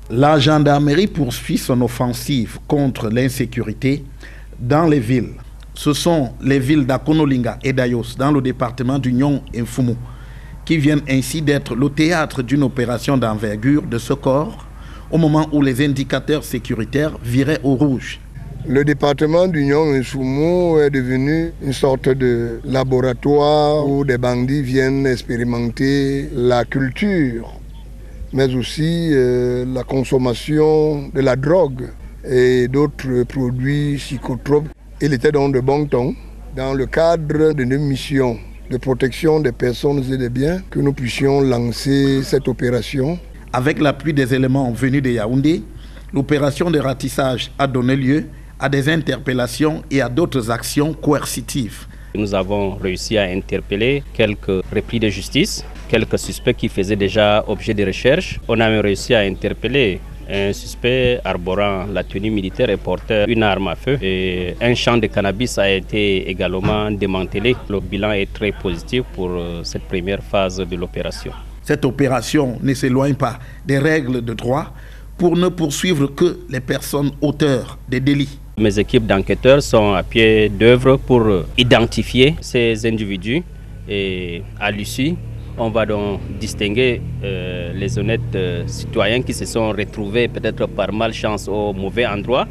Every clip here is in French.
La gendarmerie poursuit son offensive contre l'insécurité dans les villes. Ce sont les villes d'Akonolinga et d'Ayos, dans le département d'Union et Mfumu, qui viennent ainsi d'être le théâtre d'une opération d'envergure de ce corps au moment où les indicateurs sécuritaires viraient au rouge. Le département d'Union et Mfumu est devenu une sorte de laboratoire où des bandits viennent expérimenter la culture, mais aussi la consommation de la drogue et d'autres produits psychotropes. Il était donc de bon ton, dans le cadre de nos missions de protection des personnes et des biens, que nous puissions lancer cette opération. Avec l'appui des éléments venus de Yaoundé, l'opération de ratissage a donné lieu à des interpellations et à d'autres actions coercitives. Nous avons réussi à interpeller quelques repris de justice, quelques suspects qui faisaient déjà objet de recherche. On a même réussi à interpeller un suspect arborant la tenue militaire et portant une arme à feu. Et un champ de cannabis a été également démantelé. Le bilan est très positif pour cette première phase de l'opération. Cette opération ne s'éloigne pas des règles de droit pour ne poursuivre que les personnes auteurs des délits. Mes équipes d'enquêteurs sont à pied d'œuvre pour identifier ces individus et à l'issue, on va donc distinguer les honnêtes citoyens qui se sont retrouvés peut-être par malchance au mauvais endroit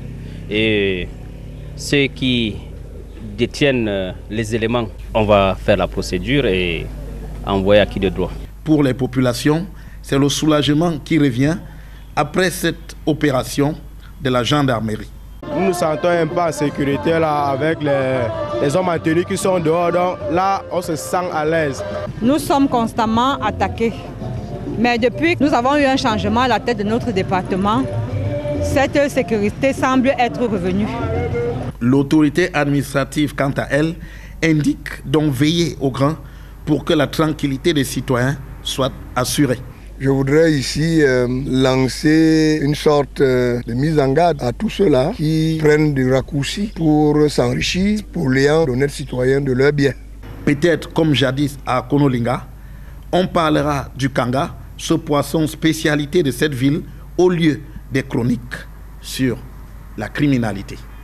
et ceux qui détiennent les éléments. On va faire la procédure et envoyer à qui de droit. Pour les populations, c'est le soulagement qui revient après cette opération de la gendarmerie. Nous nous sentons un peu en sécurité là, avec les hommes en tenue qui sont dehors. Donc là, on se sent à l'aise. Nous sommes constamment attaqués. Mais depuis que nous avons eu un changement à la tête de notre département, cette sécurité semble être revenue. L'autorité administrative, quant à elle, indique donc veiller au grand pour que la tranquillité des citoyens soit assurée. Je voudrais ici lancer une sorte de mise en garde à tous ceux-là qui prennent des raccourcis pour s'enrichir, pour léant d'honnêtes citoyens de leurs biens. Peut-être comme jadis à Konolinga, on parlera du kanga, ce poisson spécialité de cette ville, au lieu des chroniques sur la criminalité.